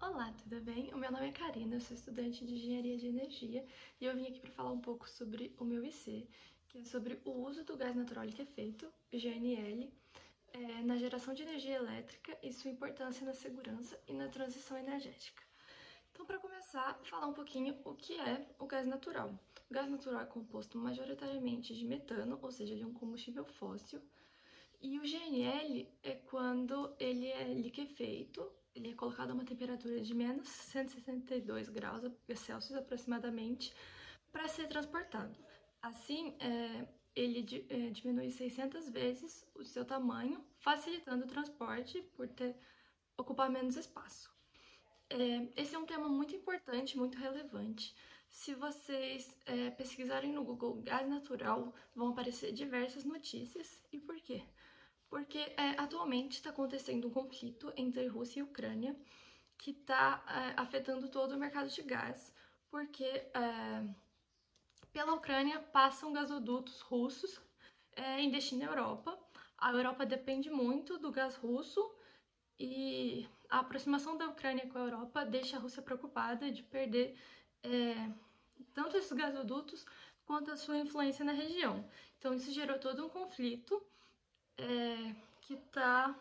Olá, tudo bem? O meu nome é Karina, eu sou estudante de Engenharia de Energia e eu vim aqui para falar um pouco sobre o meu IC, que é sobre o uso do gás natural liquefeito, GNL, na geração de energia elétrica e sua importância na segurança e na transição energética. Então, para começar, falar um pouquinho o que é o gás natural. O gás natural é composto majoritariamente de metano, ou seja, ele é um combustível fóssil, e o GNL é quando ele é liquefeito, ele é colocado a uma temperatura de menos 162 graus Celsius aproximadamente para ser transportado. Assim, ele diminui 600 vezes o seu tamanho, facilitando o transporte por ocupar menos espaço. Esse é um tema muito importante, muito relevante. Se vocês pesquisarem no Google gás natural, vão aparecer diversas notícias. E por quê? Porque atualmente está acontecendo um conflito entre Rússia e Ucrânia que está afetando todo o mercado de gás, porque pela Ucrânia passam gasodutos russos em destino à Europa. A Europa depende muito do gás russo e a aproximação da Ucrânia com a Europa deixa a Rússia preocupada de perder tanto esses gasodutos quanto a sua influência na região. Então isso gerou todo um conflito que está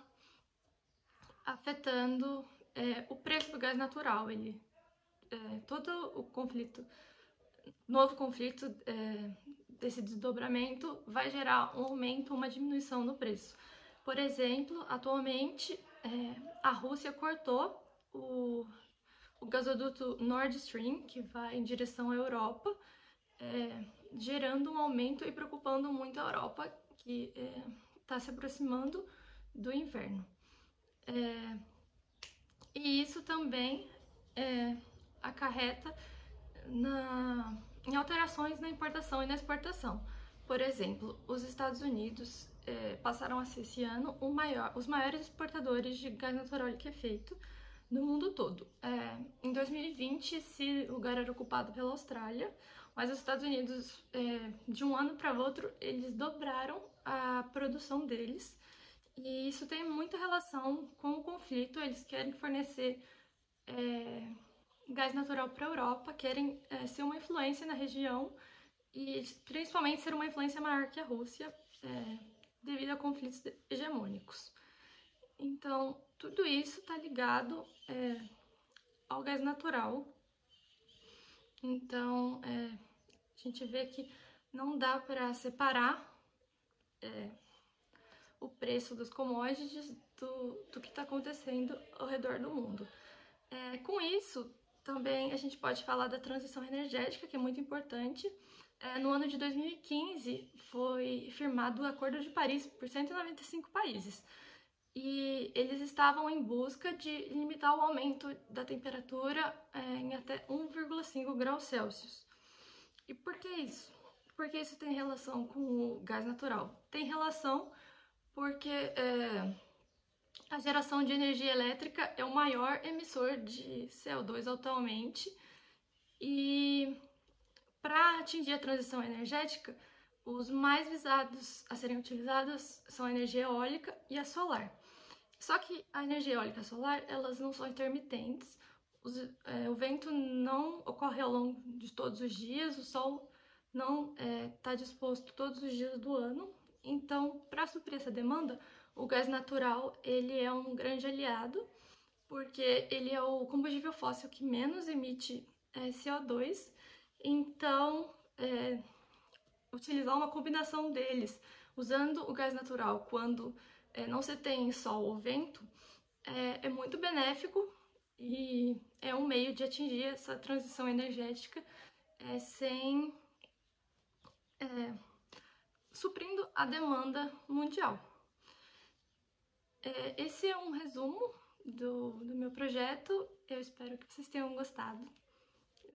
afetando o preço do gás natural. Todo o conflito, novo conflito desse desdobramento vai gerar um aumento, uma diminuição no preço. Por exemplo, atualmente a Rússia cortou o gasoduto Nord Stream, que vai em direção à Europa, gerando um aumento e preocupando muito a Europa, que está se aproximando do inverno. E isso também acarreta em alterações na importação e na exportação. Por exemplo, os Estados Unidos passaram a ser esse ano os maiores exportadores de gás natural liquefeito no mundo todo. Em 2020, esse lugar era ocupado pela Austrália, mas os Estados Unidos, de um ano para outro, eles dobraram a produção deles. E isso tem muita relação com o conflito. Eles querem fornecer gás natural para a Europa, querem ser uma influência na região e principalmente ser uma influência maior que a Rússia, devido a conflitos hegemônicos. Então, tudo isso está ligado ao gás natural. Então, a gente vê que não dá para separar o preço dos commodities do que está acontecendo ao redor do mundo. Com isso, também a gente pode falar da transição energética, que é muito importante. No ano de 2015, foi firmado o Acordo de Paris por 195 países. E eles estavam em busca de limitar o aumento da temperatura em até 1,5 graus Celsius. E por que isso? Porque isso tem relação com o gás natural? Tem relação porque a geração de energia elétrica é o maior emissor de CO2 atualmente e para atingir a transição energética, os mais visados a serem utilizados são a energia eólica e a solar. Só que a energia eólica e a solar, elas não são intermitentes, o vento não ocorre ao longo de todos os dias, o sol não está disposto todos os dias do ano. Então, para suprir essa demanda, o gás natural ele é um grande aliado, porque ele é o combustível fóssil que menos emite CO2. Então, utilizar uma combinação deles, usando o gás natural quando não se tem sol ou vento, é muito benéfico e é um meio de atingir essa transição energética suprindo a demanda mundial. Esse é um resumo do meu projeto. Eu espero que vocês tenham gostado.